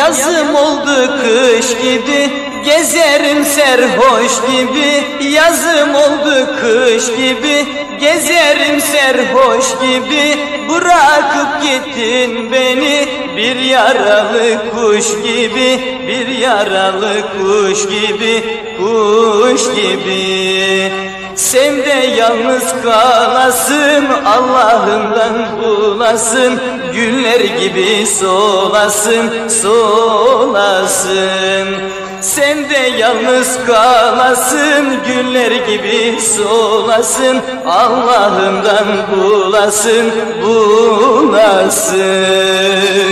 Yazım oldu kış gibi, gezerim serhoş gibi. Yazım oldu kış gibi, gezerim serhoş gibi. Bırakıp gittin beni bir yaralı kuş gibi, bir yaralı kuş gibi, kuş gibi. Sen de yalnız kalasın, Allah'ından bulasın, güller gibi solasın, solasın. Sen de yalnız kalasın, güller gibi solasın, Allah'ından bulasın, bulasın.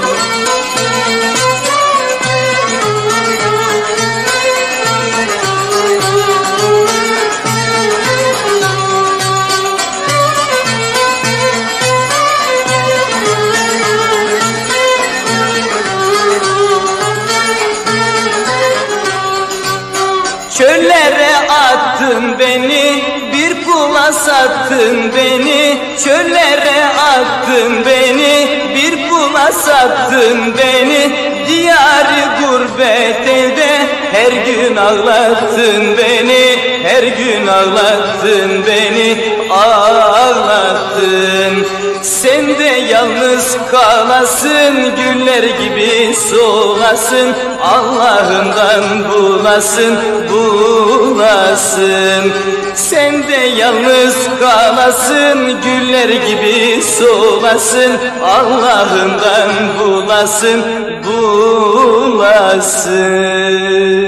Çöllere attın beni, bir kula sattın beni. Çöllere attın beni, bir kula sattın beni. Diyarı gurbet elde her gün ağlattın beni, her gün ağlattın beni, ağlattın. Sen de yalnız kalasın, güller gibi solasın, Allah'ından bulasın, bulasın. Sen de yalnız kalasın, güller gibi solasın, Allah'ından bulasın, bulasın.